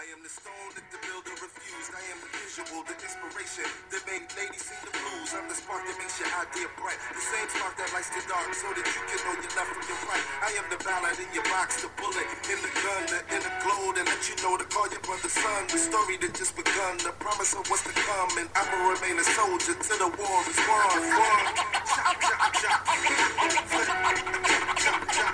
I am the stone that the builder refused. I am the visual, the inspiration that made ladies sing the blues. I'm the spark that makes your idea bright. The same spark that lights the dark so that you can know your left from your right. I am the ballad in your box, the bullet in the gun, the inner glow that let you know to call your brother son. The story that just begun, the promise of what's to come. And I'ma remain a soldier till the war is won. Chop, chop, chop. Chop, chop.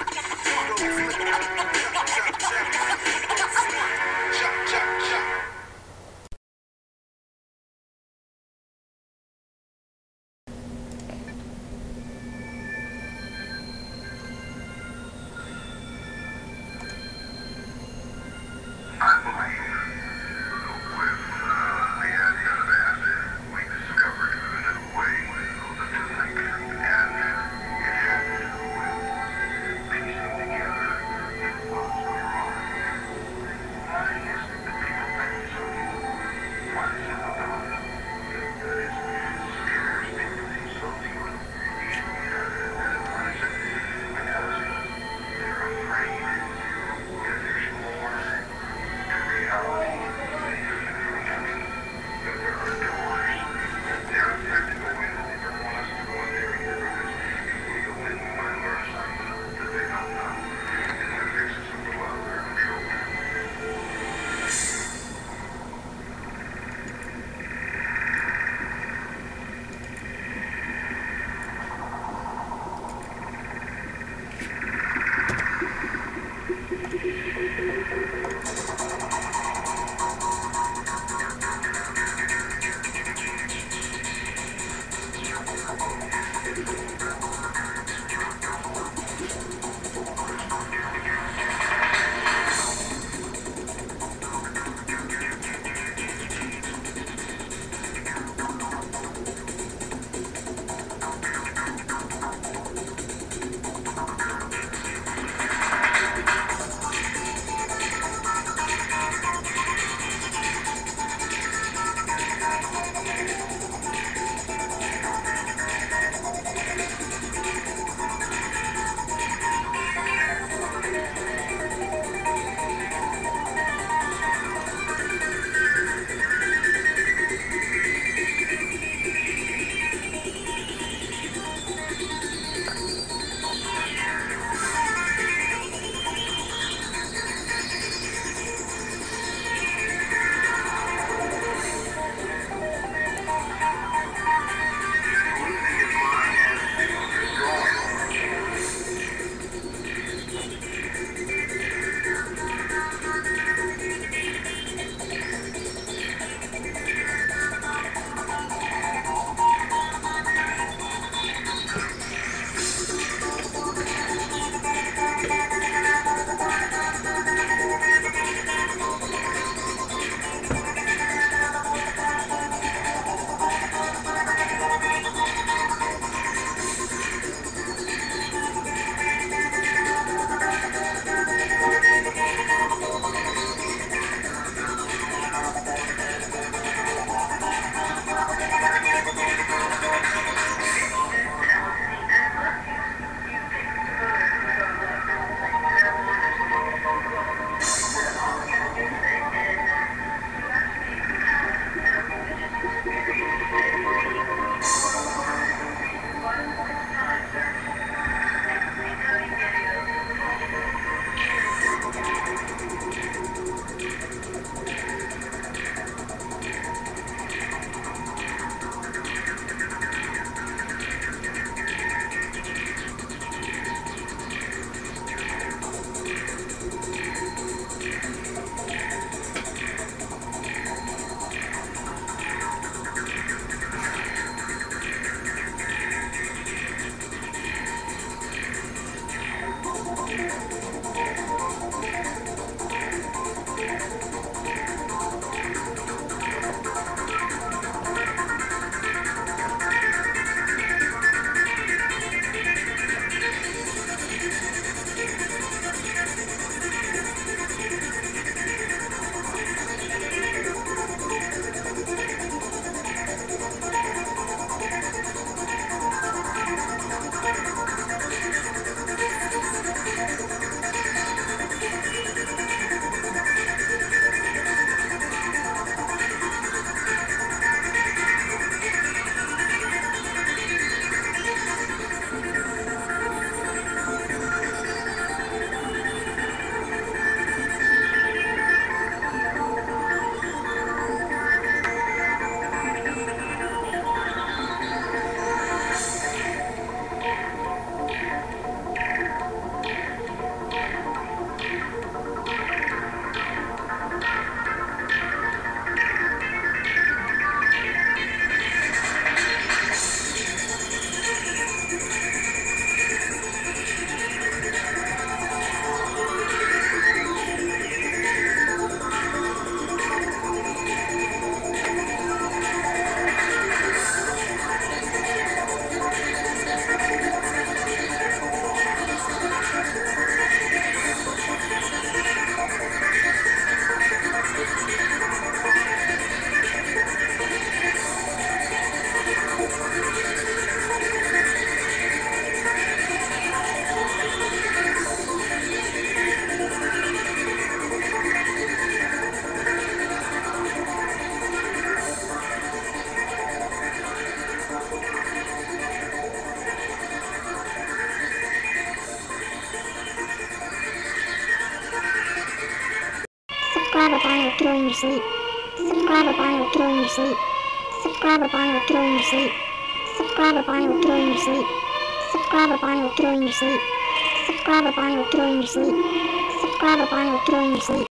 Subscriber bar will kill in your sleep. Subscriber bar will kill in your sleep. Subscriber bar will kill in your sleep. Subscriber bar will kill in your sleep. Subscriber bar will kill in your sleep. Subscriber bar will kill in your sleep. Subscriber bar will kill in your sleep.